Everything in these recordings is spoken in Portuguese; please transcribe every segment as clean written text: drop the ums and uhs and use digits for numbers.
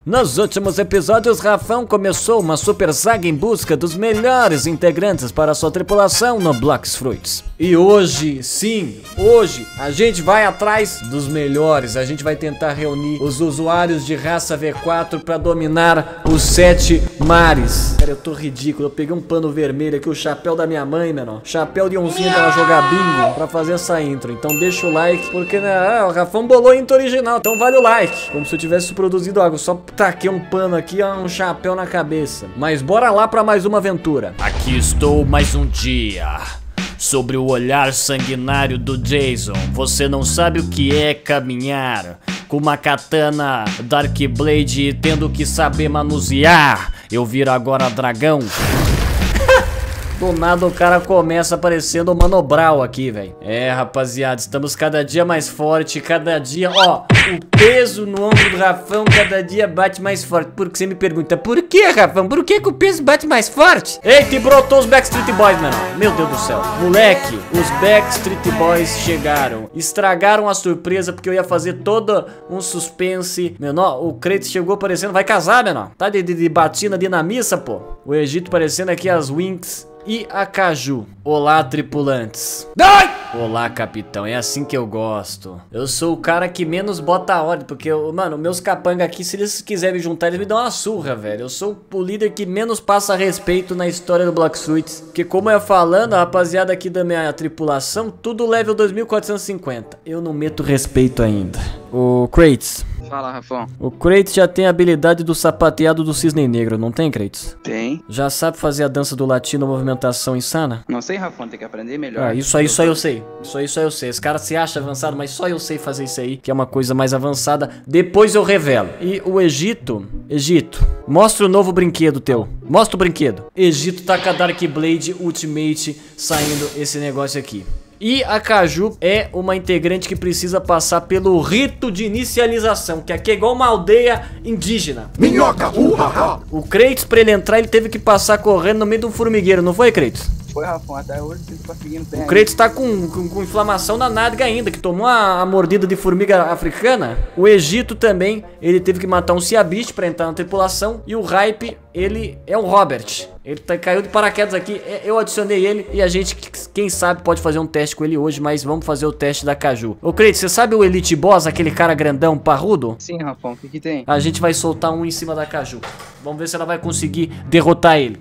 Nos últimos episódios, Rafão começou uma super saga em busca dos melhores integrantes para sua tripulação no Blox Fruits. E hoje, sim, hoje, a gente vai atrás dos melhores. A gente vai tentar reunir os usuários de raça V4 para dominar os 7 mares. Cara, eu tô ridículo, eu peguei um pano vermelho aqui, o chapéu da minha mãe, menor. Chapéu de oncinha pra ela jogar bingo, pra fazer essa intro. Então deixa o like, porque né, o Rafão bolou a intro original, então vale o like. Como se eu tivesse produzido algo, só taquei um pano aqui, um chapéu na cabeça. Mas bora lá pra mais uma aventura. Aqui estou mais um dia. Sobre o olhar sanguinário do Jason. Você não sabe o que é caminhar com uma katana Dark Blade, tendo que saber manusear. Eu viro agora dragão. Do nada o cara começa aparecendo o Mano Brown aqui, velho. É, rapaziada, estamos cada dia mais forte, cada dia, ó, o peso no ombro do Rafão cada dia bate mais forte. Porque você me pergunta, por que, Rafão? Por que o peso bate mais forte? Eita, e brotou os Backstreet Boys, mano. Meu Deus do céu. Moleque, os Backstreet Boys chegaram. Estragaram a surpresa porque eu ia fazer todo um suspense. Menor, o Kratos chegou parecendo, vai casar, menor. Tá de batina ali na missa, pô. O Egito parecendo aqui as Winx e a Caju. Olá, tripulantes. Ai! Olá, capitão, é assim que eu gosto. Eu sou o cara que menos bota a ordem, porque, mano, meus capanga aqui, se eles quiserem me juntar, eles me dão uma surra, velho. Eu sou o líder que menos passa respeito na história do Blox Fruits. Porque como eu ia falando, a rapaziada aqui da minha tripulação, tudo level 2450. Eu não meto respeito ainda. O Kratos. Fala, Rafão. O Kratos já tem a habilidade do sapateado do cisne negro, não tem, Kratos? Tem. Já sabe fazer a dança do latino, movimentação insana? Não sei, Rafão, tem que aprender melhor. Ah, isso aí eu sei. Isso aí eu sei. Esse cara se acha avançado, mas só eu sei fazer isso aí, que é uma coisa mais avançada. Depois eu revelo. E o Egito, mostra o novo brinquedo teu. Mostra o brinquedo. Egito tá com a Dark Blade Ultimate saindo esse negócio aqui. E a Caju é uma integrante que precisa passar pelo rito de inicialização, que aqui é igual uma aldeia indígena. Minhoca! O Kratos, pra ele entrar, ele teve que passar correndo no meio de um formigueiro, não foi, Kratos? Foi, Rafão, até hoje eu tô conseguindo bem. O Kratos tá com inflamação na nádega ainda, que tomou a mordida de formiga africana. O Egito também, ele teve que matar um Ciabist pra entrar na tripulação. E o Hype, ele é o Robert. Ele caiu de paraquedas aqui, eu adicionei ele e a gente, quem sabe, pode fazer um teste com ele hoje, mas vamos fazer o teste da Caju. Ô, Kratos, você sabe o Elite Boss, aquele cara grandão, parrudo? Sim, Rafão, o que tem? A gente vai soltar um em cima da Caju. Vamos ver se ela vai conseguir derrotar ele.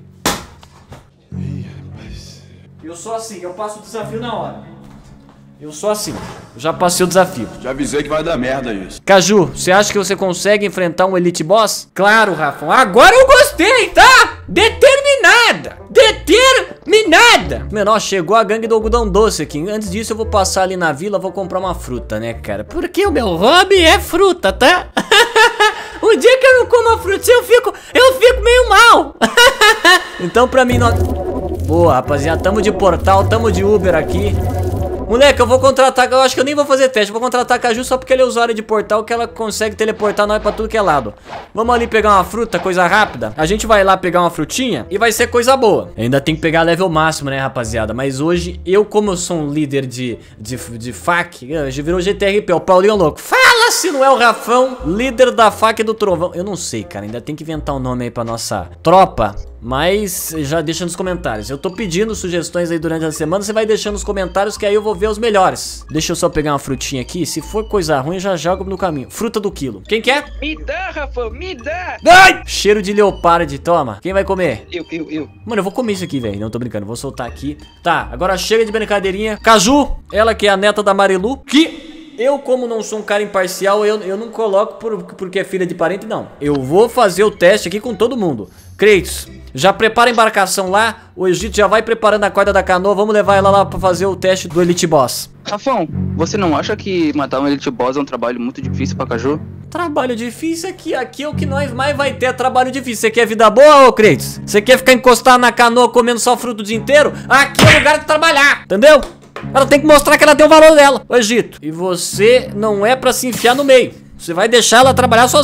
Eu sou assim, eu passo o desafio na hora. Eu sou assim, eu já passei o desafio. Já avisei que vai dar merda isso. Caju, você acha que você consegue enfrentar um Elite Boss? Claro, Rafão, agora eu gostei, tá? Determinada! Menor, chegou a gangue do algodão doce aqui. Antes disso eu vou passar ali na vila, vou comprar uma fruta, né, cara? Porque o meu hobby é fruta, tá? O dia que eu não como a fruta, eu fico meio mal. Então pra mim, boa, rapaziada, tamo de portal, tamo de Uber aqui. Moleque, eu vou contratar, eu acho que eu nem vou fazer teste, eu vou contratar a Caju só porque ela é usuária de portal, que ela consegue teleportar nós pra tudo que é lado. Vamos ali pegar uma fruta, coisa rápida. A gente vai lá pegar uma frutinha e vai ser coisa boa. Ainda tem que pegar level máximo, né, rapaziada? Mas hoje, como eu sou um líder de FAQ, já virou GTRP, o Paulinho louco. Fala se não é o Rafão, líder da FAQ do Trovão. Eu não sei, cara, ainda tem que inventar um nome aí pra nossa tropa. Mas já deixa nos comentários. Eu tô pedindo sugestões aí durante a semana. Você vai deixando nos comentários que aí eu vou ver os melhores. Deixa eu só pegar uma frutinha aqui. Se for coisa ruim, já jogo no caminho. Fruta do quilo. Quem quer? Me dá, Rafão, me dá! Ai! Cheiro de leopardo, toma. Quem vai comer? Eu. Mano, eu vou comer isso aqui, velho. Não tô brincando, vou soltar aqui. Tá, agora chega de brincadeirinha. Caju, ela que é a neta da Marilu, que eu, como não sou um cara imparcial, eu não coloco porque é filha de parente, não. Eu vou fazer o teste aqui com todo mundo. Kratos, já prepara a embarcação lá. O Egito já vai preparando a corda da canoa. Vamos levar ela lá pra fazer o teste do Elite Boss. Rafão, você não acha que matar um Elite Boss é um trabalho muito difícil pra Caju? Trabalho difícil aqui é o que nós mais vai ter, trabalho difícil. Você quer vida boa, ô Kratos? Você quer ficar encostado na canoa comendo só fruto o dia inteiro? Aqui é o lugar de trabalhar, entendeu? Ela tem que mostrar que ela tem o valor dela, o Egito. E você não é pra se enfiar no meio. Você vai deixar ela trabalhar sozinho.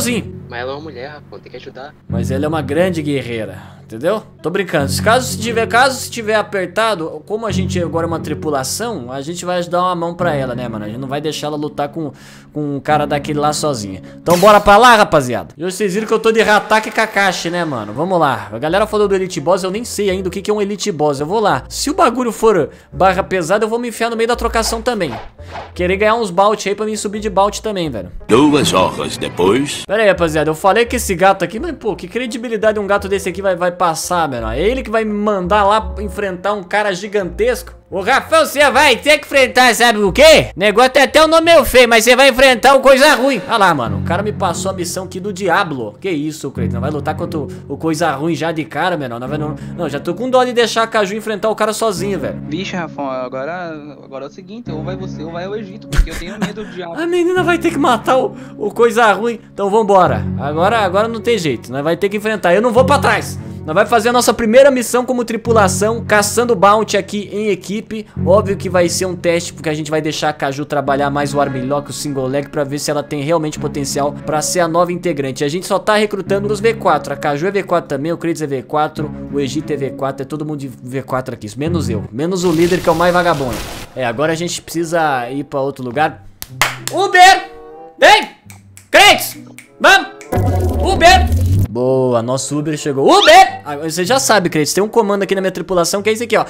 Mas ela é uma mulher, rapaz, tem que ajudar. Mas ela é uma grande guerreira, entendeu? Tô brincando. Caso se tiver apertado, como a gente agora é uma tripulação, a gente vai dar uma mão pra ela, né, mano? A gente não vai deixar ela lutar com um cara daquele lá sozinha. Então bora pra lá, rapaziada. E vocês viram que eu tô de Hatake Kakashi, né, mano? Vamos lá. A galera falou do Elite Boss, eu nem sei ainda o que é um Elite Boss. Eu vou lá. Se o bagulho for barra pesada, eu vou me enfiar no meio da trocação também. Querer ganhar uns bout aí pra mim subir de bout também, velho. 2 horas depois. Pera aí, rapaziada. Eu falei que esse gato aqui, mas pô, que credibilidade um gato desse aqui vai passar, mano? É ele que vai me mandar lá enfrentar um cara gigantesco. Ô, Rafão, você vai ter que enfrentar, sabe o quê? Negócio é até o nome meio feio, mas você vai enfrentar o Coisa Ruim. Olha lá, mano, o cara me passou a missão aqui do Diablo. Que isso, Cleiton, não vai lutar contra o Coisa Ruim já de cara, menor. Não, já tô com dó de deixar a Caju enfrentar o cara sozinho, velho. Vixe, Rafão, agora é o seguinte, ou vai você ou vai o Egito, porque eu tenho medo do diabo. A menina vai ter que matar o Coisa Ruim. Então vambora. Agora não tem jeito, nós vai ter que enfrentar. Eu não vou pra trás. Nós vai fazer a nossa primeira missão como tripulação, caçando bounty aqui em equipe. Óbvio que vai ser um teste, porque a gente vai deixar a Caju trabalhar mais o Armlock, o Single Leg, pra ver se ela tem realmente potencial pra ser a nova integrante. A gente só tá recrutando os V4. A Caju é V4 também, o Kratos é V4, o Egito é V4, é todo mundo de V4 aqui, menos eu. Menos o líder, que é o mais vagabundo. Agora a gente precisa ir pra outro lugar. Uber! Vem! Kratos! Vamos! Uber! Boa, nosso Uber chegou. Uber! Você já sabe, Kratos, tem um comando aqui na minha tripulação que é esse aqui, ó.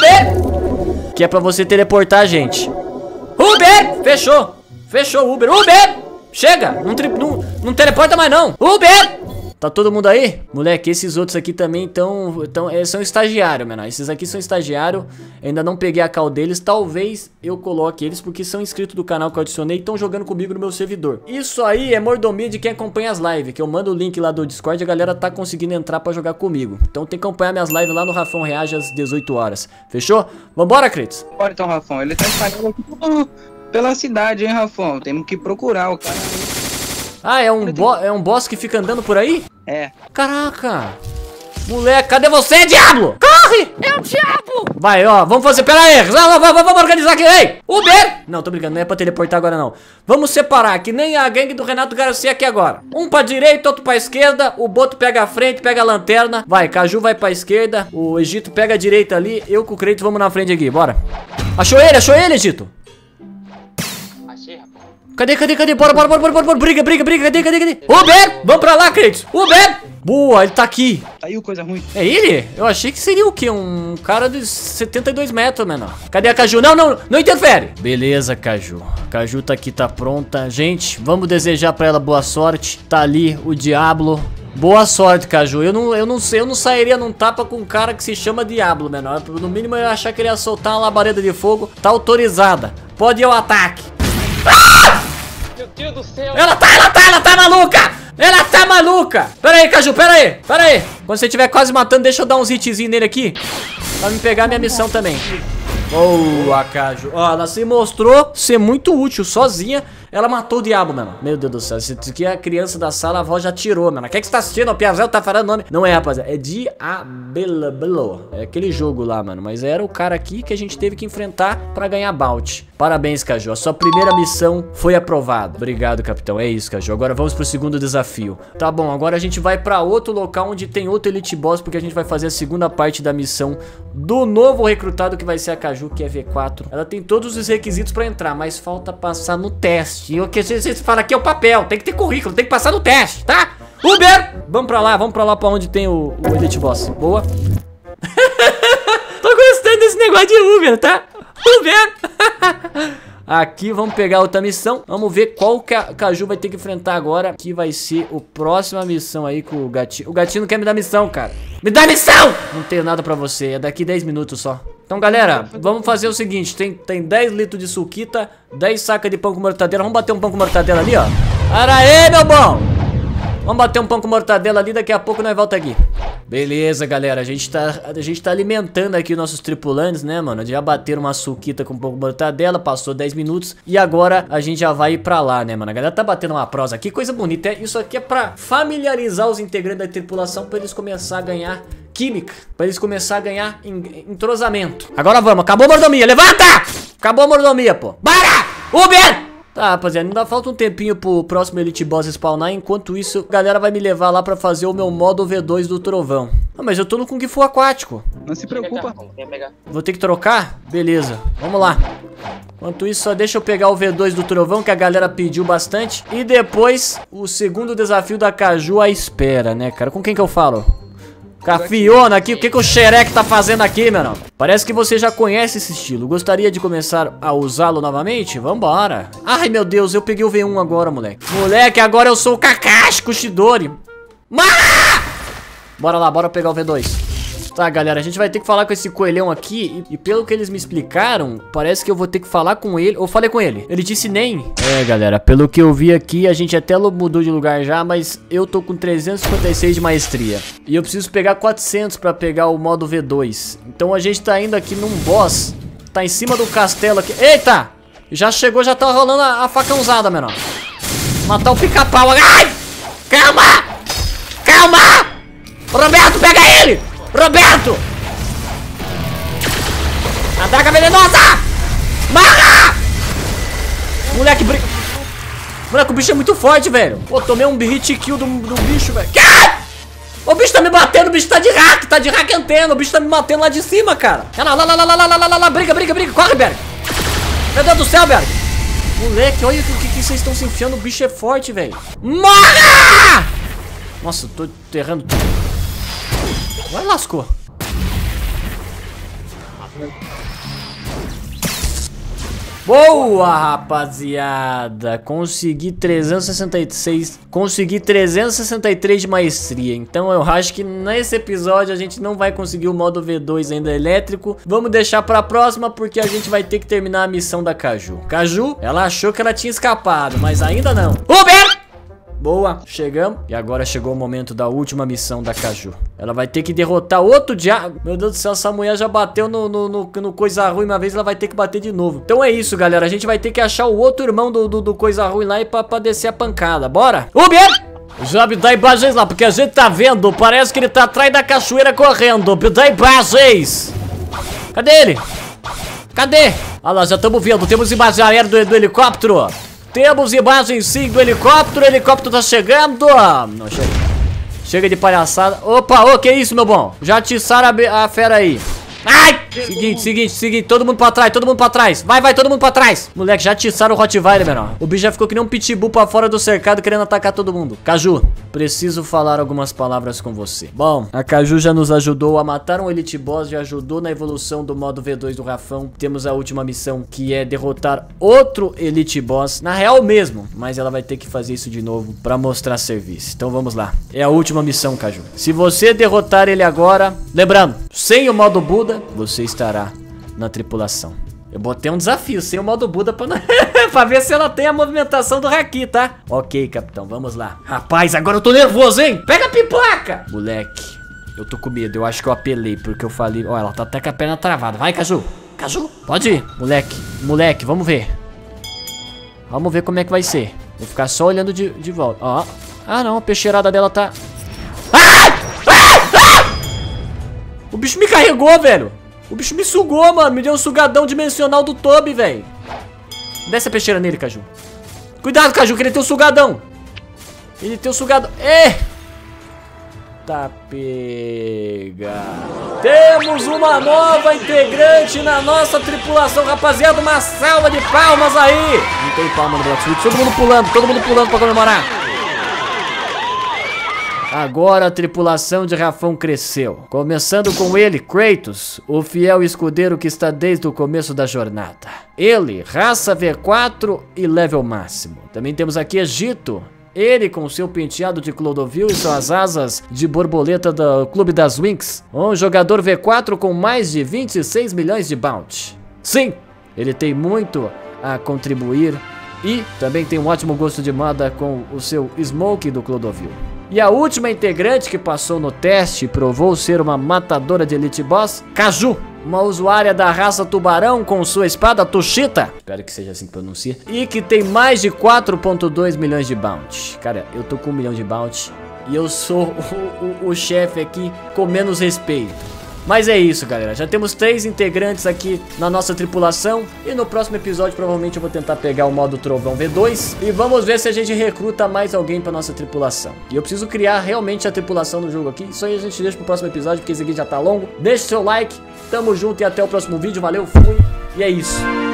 Uber! Que é pra você teleportar a gente. Uber! Fechou! Fechou, Uber. Uber! Chega! Não teleporta mais não. Uber! Tá todo mundo aí? Moleque, esses outros aqui também são estagiários, menor. Esses aqui são estagiários. Ainda não peguei a call deles. Talvez eu coloque eles porque são inscritos do canal que eu adicionei e estão jogando comigo no meu servidor. Isso aí é mordomia de quem acompanha as lives. Que eu mando o link lá do Discord e a galera tá conseguindo entrar pra jogar comigo. Então tem que acompanhar minhas lives lá no Rafão Reage às 18 horas. Fechou? Vambora, Kratos? Bora então, Rafão. Ele tá espalhando aqui pela cidade, hein, Rafão? Temos que procurar o cara. Ah, é um boss que fica andando por aí? É. Caraca! Moleque, cadê você, diabo? Corre! É o diabo! Vai, ó, vamos fazer, pera aí. Vamos organizar aqui, ei! Uber! Não, tô brincando, não é pra teleportar agora não. Vamos separar, que nem a gangue do Renato Garcia aqui agora. Um pra direita, outro pra esquerda. O Boto pega a frente, pega a lanterna. Vai, Caju vai pra esquerda. O Egito pega a direita ali. Eu com o Kratos vamos na frente aqui, bora. Achou ele, Egito? Cadê? Bora. Briga. Cadê? Uber! Vamos pra lá, Kratos. Uber! Boa, ele tá aqui. Saiu coisa ruim. É ele? Eu achei que seria o quê? Um cara de 72 metros, menor. Cadê a Caju? Não interfere. Beleza, Caju. Caju tá aqui, tá pronta. Gente, vamos desejar pra ela boa sorte. Tá ali o Diablo. Boa sorte, Caju. Eu não sairia num tapa com um cara que se chama Diablo, menor. No mínimo eu ia achar que ele ia soltar uma labareda de fogo. Tá autorizada. Pode ir ao ataque. Meu Deus do céu! Ela tá maluca! Ela tá maluca! Pera aí, Caju, pera aí! Quando você estiver quase matando, deixa eu dar uns hitzinhos nele aqui. Pra me pegar minha missão também. Boa, Caju. Ó, ela se mostrou ser muito útil sozinha. Ela matou o diabo, mano. Meu Deus do céu. Esse aqui é a criança da sala, a avó já tirou, mano. Quem que você tá assistindo? O Piazel tá falando o nome. Não é, rapaziada. É Diablo. É aquele jogo lá, mano. Mas era o cara aqui que a gente teve que enfrentar pra ganhar bounty. Parabéns, Caju. A sua primeira missão foi aprovada. Obrigado, capitão. É isso, Caju. Agora vamos pro segundo desafio. Tá bom, agora a gente vai pra outro local onde tem outro Elite Boss, porque a gente vai fazer a segunda parte da missão do novo recrutado, que vai ser a Caju, que é V4. Ela tem todos os requisitos pra entrar, mas falta passar no teste. E o que vocês falam aqui é o papel. Tem que ter currículo, tem que passar no teste, tá? Uber! Vamos pra lá pra onde tem o Elite Boss. Boa. Tô gostando desse negócio de Uber, tá? Uber! Aqui vamos pegar outra missão. Vamos ver qual que a Caju vai ter que enfrentar agora, que vai ser a próxima missão aí com o gatinho. O gatinho não quer me dar missão, cara. Me dá missão! Não tenho nada pra você, é daqui 10 minutos só. Então, galera, vamos fazer o seguinte. Tem 10 litros de suquita, 10 sacas de pão com mortadela. Vamos bater um pão com mortadela ali, ó. Para aí, meu bom! Vamos bater um pão com mortadela ali, daqui a pouco nós volta aqui. Beleza, galera, a gente tá alimentando aqui nossos tripulantes, né, mano? Já bateram uma suquita com um pão com mortadela, passou 10 minutos. E agora a gente já vai ir pra lá, né, mano? A galera tá batendo uma prosa aqui, coisa bonita. Isso aqui é pra familiarizar os integrantes da tripulação, pra eles começarem a ganhar química, pra eles começarem a ganhar entrosamento. Agora vamos, acabou a mordomia, levanta! Acabou a mordomia, pô. Para! Uber! Tá, rapaziada, ainda falta um tempinho pro próximo Elite Boss spawnar. Enquanto isso, a galera vai me levar lá pra fazer o meu modo V2 do trovão. Ah, mas eu tô no Kung Fu aquático. Não se preocupa. Vou ter que trocar? Beleza, vamos lá. Enquanto isso, só deixa eu pegar o V2 do trovão, que a galera pediu bastante. E depois, o segundo desafio da Caju à espera, né, cara? Com quem que eu falo? Cafiona aqui, o que o Xerec tá fazendo aqui, meu irmão? Parece que você já conhece esse estilo. Gostaria de começar a usá-lo novamente? Vambora. Ai, meu Deus, eu peguei o V1 agora, moleque. Moleque, agora eu sou o Kakashi Kushidori. Bora lá, bora pegar o V2. Tá, galera, a gente vai ter que falar com esse coelhão aqui. E pelo que eles me explicaram, parece que eu vou ter que falar com ele. Eu falei com ele, ele disse nem. É, galera, pelo que eu vi aqui, a gente até mudou de lugar já, mas eu tô com 356 de maestria. E eu preciso pegar 400 pra pegar o modo V2. Então a gente tá indo aqui num boss. Tá em cima do castelo aqui. Eita! Já chegou, já tá rolando a facãozada, menor. Matar o pica-pau. Ai! Calma! Calma! Roberto, pega ele! Roberto! Adaga venenosa! Marra! Moleque, moleque, o bicho é muito forte, velho. Pô, tomei um hit kill do bicho, velho. O bicho tá me batendo, o bicho tá de hack antena. O bicho tá me batendo lá de cima, cara. Lá, briga, corre, Berg. Meu Deus do céu, Berg. Moleque, olha o que vocês estão se enfiando. O bicho é forte, velho. Morra! Nossa, eu tô errando tudo. Vai, lascou. Boa, rapaziada. Consegui 366. Consegui 363 de maestria. Então eu acho que nesse episódio a gente não vai conseguir o modo V2 ainda elétrico. Vamos deixar pra próxima, porque a gente vai ter que terminar a missão da Caju. Caju, ela achou que ela tinha escapado, mas ainda não. Uber! Boa, chegamos. E agora chegou o momento da última missão da Caju. Ela vai ter que derrotar outro diabo. Meu Deus do céu, essa mulher já bateu no coisa ruim uma vez, ela vai ter que bater de novo. Então é isso, galera. A gente vai ter que achar o outro irmão do coisa ruim lá e pra descer a pancada. Bora! Uber! Já me dá imagens lá, porque a gente tá vendo. Parece que ele tá atrás da cachoeira correndo. Me dá imagens. Cadê ele? Cadê? Olha lá, já estamos vendo. Temos imagem aérea do helicóptero. Temos imagens sim do helicóptero. O helicóptero tá chegando. Não, chega. Chega de palhaçada. Opa, ô, que isso, meu bom? Já atiçaram a fera aí. Ai! Seguinte. Todo mundo pra trás, Vai, todo mundo pra trás. Moleque, já atiçaram o Rottweiler, menor. O bicho já ficou que nem um pitbull pra fora do cercado, querendo atacar todo mundo. Caju, preciso falar algumas palavras com você. Bom, a Caju já nos ajudou a matar um Elite Boss, já ajudou na evolução do modo V2 do Rafão. Temos a última missão, que é derrotar outro Elite Boss. Na real mesmo, mas ela vai ter que fazer isso de novo pra mostrar serviço. Então vamos lá. É a última missão, Caju. Se você derrotar ele agora, lembrando, sem o modo Buda, você estará na tripulação. Eu botei um desafio sem o modo Buda pra ver se ela tem a movimentação do Haki, tá? Ok, capitão, vamos lá. Rapaz, agora eu tô nervoso, hein? Pega a pipoca! Moleque, eu tô com medo. Eu acho que eu apelei, porque eu falei... Ó, ela tá até com a perna travada. Vai, Caju. Caju, pode ir. Moleque, vamos ver. Vamos ver como é que vai ser. Vou ficar só olhando de volta. Ó. Ah, não, a peixeirada dela tá... O bicho me carregou, velho. O bicho me sugou, mano. Me deu um sugadão dimensional do Toby, velho. Desce a peixeira nele, Caju. Cuidado, Caju, que ele tem um sugadão. Ele tem um sugadão. Tá pega. Temos uma nova integrante na nossa tripulação, rapaziada. Uma salva de palmas aí. Não tem palma no Black Switch. Todo mundo pulando pra comemorar. Agora a tripulação de Rafão cresceu. Começando com ele, Kratos, o fiel escudeiro que está desde o começo da jornada. Ele, raça V4 e level máximo. Também temos aqui Egito. Ele com seu penteado de Clodovil e suas asas de borboleta do Clube das Winx. Um jogador V4 com mais de 26 milhões de bounty. Sim, ele tem muito a contribuir e também tem um ótimo gosto de moda com o seu Smoke do Clodovil. E a última integrante que passou no teste e provou ser uma matadora de Elite Boss, Caju, uma usuária da raça Tubarão com sua espada Tushita, espero que seja assim que pronuncia, e que tem mais de 4.2 milhões de bounty. Cara, eu tô com 1 milhão de bounty e eu sou o chefe aqui com menos respeito. Mas é isso, galera. Já temos 3 integrantes aqui na nossa tripulação. E no próximo episódio, provavelmente, eu vou tentar pegar o modo Trovão V2. E vamos ver se a gente recruta mais alguém pra nossa tripulação. E eu preciso criar realmente a tripulação no jogo aqui. Isso aí a gente deixa pro próximo episódio, porque esse aqui já tá longo. Deixa o seu like. Tamo junto e até o próximo vídeo. Valeu, fui. E é isso.